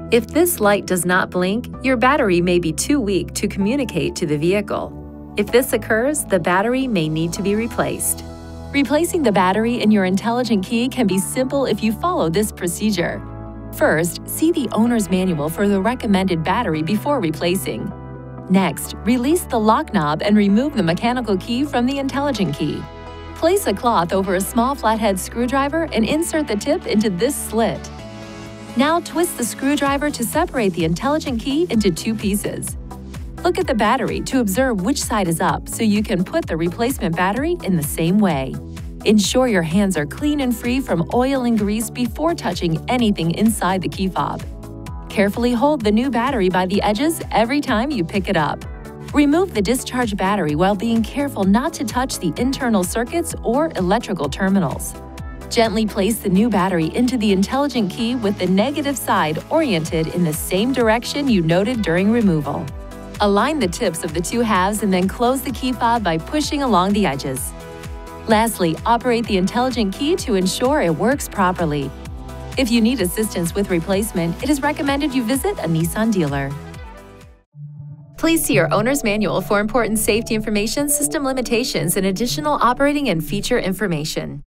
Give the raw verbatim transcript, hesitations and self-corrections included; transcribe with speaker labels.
Speaker 1: If this light does not blink, your battery may be too weak to communicate to the vehicle. If this occurs, the battery may need to be replaced. Replacing the battery in your intelligent key can be simple if you follow this procedure. First, see the owner's manual for the recommended battery before replacing. Next, release the lock knob and remove the mechanical key from the intelligent key. Place a cloth over a small flathead screwdriver and insert the tip into this slit. Now twist the screwdriver to separate the intelligent key into two pieces. Look at the battery to observe which side is up so you can put the replacement battery in the same way. Ensure your hands are clean and free from oil and grease before touching anything inside the key fob. Carefully hold the new battery by the edges every time you pick it up. Remove the discharged battery while being careful not to touch the internal circuits or electrical terminals. Gently place the new battery into the intelligent key with the negative side oriented in the same direction you noted during removal. Align the tips of the two halves and then close the key fob by pushing along the edges. Lastly, operate the intelligent key to ensure it works properly. If you need assistance with replacement, it is recommended you visit a Nissan dealer. Please see your owner's manual for important safety information, system limitations, and additional operating and feature information.